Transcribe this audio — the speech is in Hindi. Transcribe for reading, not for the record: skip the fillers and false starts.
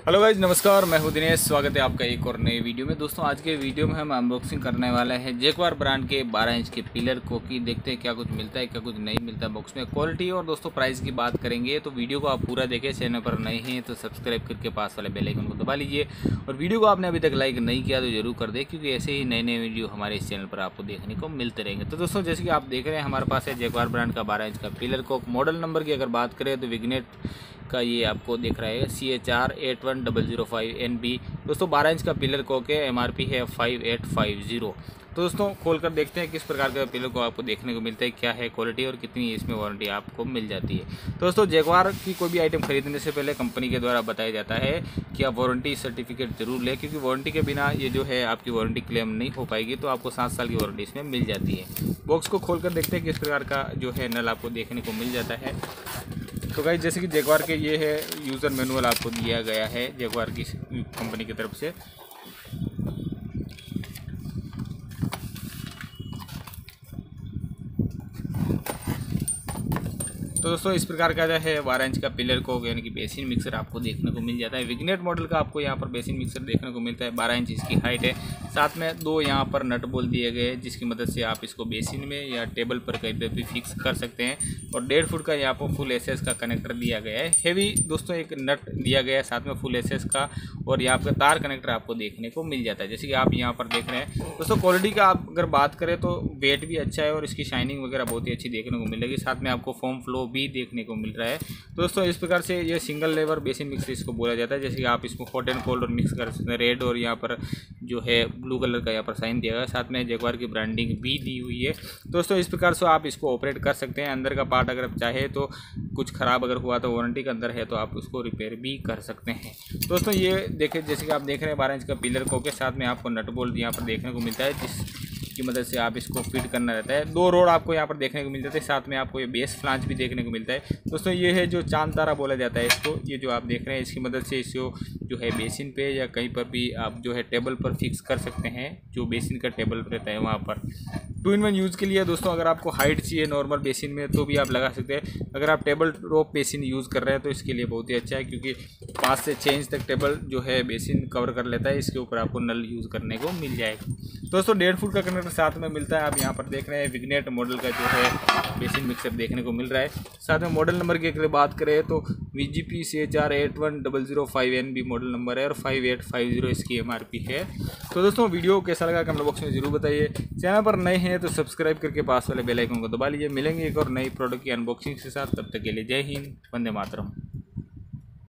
हेलो गाइज, नमस्कार। मैं हूं दिनेश। स्वागत है आपका एक और नई वीडियो में। दोस्तों आज के वीडियो में हम अनबॉक्सिंग करने वाले हैं जैगवार ब्रांड के 12 इंच के पिलर को। कि देखते हैं क्या कुछ मिलता है क्या कुछ नहीं मिलता बॉक्स में, क्वालिटी और दोस्तों प्राइस की बात करेंगे। तो वीडियो को आप पूरा देखें। चैनल पर नए हैं तो सब्सक्राइब करके पास वाले बेल आइकन को दबा लीजिए और वीडियो को आपने अभी तक लाइक नहीं किया तो जरूर कर दें, क्योंकि ऐसे ही नए नए वीडियो हमारे इस चैनल पर आपको देखने को मिलते रहेंगे। तो दोस्तों जैसे कि आप देख रहे हैं हमारे पास है जैगवार ब्रांड का 12 इंच का पिलर को। मॉडल नंबर की अगर बात करें तो विग्नेट का ये आपको दिख रहा है CHR 81005NB। दोस्तों 12 इंच का पिलर को के MRP है 5850। तो दोस्तों खोलकर देखते हैं किस प्रकार का पिलर को आपको देखने को मिलता है, क्या है क्वालिटी और कितनी इसमें वारंटी आपको मिल जाती है। तो दोस्तों जैगवार की कोई भी आइटम खरीदने से पहले कंपनी के द्वारा बताया जाता है कि आप वारंटी सर्टिफिकेट जरूर लें, क्योंकि वारंटी के बिना ये जो है आपकी वारंटी क्लेम नहीं हो पाएगी। तो आपको 7 साल की वारंटी इसमें मिल जाती है। बॉक्स को खोलकर देखते हैं किस प्रकार का जो है नल आपको देखने को मिल जाता है। तो गाइस जैसे कि जैगवार के ये है यूज़र मैनुअल आपको दिया गया है जैगवार की कंपनी की तरफ से। तो दोस्तों इस प्रकार का जो है 12 इंच का पिलर को यानी कि बेसिन मिक्सर आपको देखने को मिल जाता है। विग्नेट मॉडल का आपको यहाँ पर बेसिन मिक्सर देखने को मिलता है। 12 इंच इसकी हाइट है। साथ में 2 यहाँ पर नट बोल्ट दिए गए हैं, जिसकी मदद से आप इसको बेसिन में या टेबल पर कहीं पर भी फिक्स कर सकते हैं। और 1.5 फुट का यहाँ पर फुल SS का कनेक्टर दिया गया है। हेवी दोस्तों एक नट दिया गया है साथ में फुल SS का, और यहाँ पर तार कनेक्टर आपको देखने को मिल जाता है जैसे कि आप यहाँ पर देख रहे हैं। दोस्तों क्वालिटी का आप अगर बात करें तो वेट भी अच्छा है और इसकी शाइनिंग वगैरह बहुत ही अच्छी देखने को मिलेगी। साथ में आपको फोम फ्लो भी देखने को मिल रहा है। तो दोस्तों इस प्रकार से ये सिंगल लेवर बेसिन मिक्सर इसको बोला जाता है। जैसे कि आप इसको हॉट एंड कोल्ड और मिक्स कर सकते हैं। रेड और यहाँ पर जो है ब्लू कलर का यहाँ पर साइन दिया गया है। साथ में जैगवार की ब्रांडिंग भी दी हुई है। दोस्तों इस प्रकार से आप इसको ऑपरेट कर सकते हैं। अंदर का पार्ट अगर आप चाहे तो कुछ ख़राब अगर हुआ तो वारंटी के अंदर है तो आप उसको रिपेयर भी कर सकते हैं। दोस्तों ये देखें जैसे कि आप देख रहे हैं 12 इंच का पिलर को के साथ में आपको नट बोल्ट यहाँ पर देखने को मिलता है, जिसकी मदद से आप इसको फिट करना रहता है। 2 रोड आपको यहाँ पर देखने को मिल जाते हैं। साथ में आपको ये बेस फ्लांच भी देखने को मिलता है। दोस्तों ये है जो चांद तारा बोला जाता है इसको। ये जो आप देख रहे हैं इसकी मदद से इसको जो है बेसिन पे या कहीं पर भी आप जो है टेबल पर फिक्स कर सकते हैं। जो बेसिन का टेबल रहता है वहाँ पर 2-in-1 यूज़ के लिए दोस्तों अगर आपको हाइट चाहिए नॉर्मल बेसिन में तो भी आप लगा सकते हैं। अगर आप टेबल टॉप बेसिन यूज़ कर रहे हैं तो इसके लिए बहुत ही अच्छा है, क्योंकि 5 से 6 इंच तक टेबल जो है बेसिन कवर कर लेता है। इसके ऊपर आपको नल यूज़ करने को मिल जाएगा। दोस्तों 1.5 फुट का कनेक्टर साथ में मिलता है। आप यहाँ पर देख रहे हैं विग्नेट मॉडल का जो है बेसिन मिक्सर देखने को मिल रहा है। साथ में मॉडल नंबर की अगर बात करें तो VGP CHR 81005NB model number है और 5850 इसकी MRP है। तो दोस्तों वीडियो कैसा लगा कमेंट बॉक्स में जरूर बताइए। चैनल पर नए हैं तो सब्सक्राइब करके पास वाले बेल आइकन को दबा लीजिए। मिलेंगे एक और नई प्रोडक्ट की अनबॉक्सिंग के साथ। तब तक के लिए जय हिंद, वंदे मातरम।